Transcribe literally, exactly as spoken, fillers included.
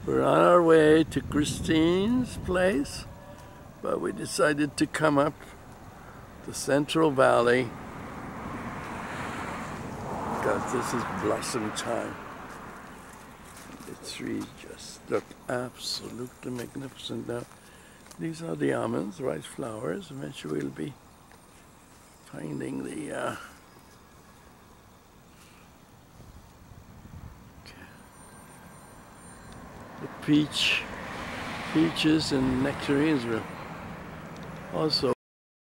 We're on our way to Christine's place, but we decided to come up the Central Valley because this is blossom time. The trees just look absolutely magnificent now. These are the almonds, rice flowers. Eventually we'll be finding the uh, the peach, peaches and nectarines will also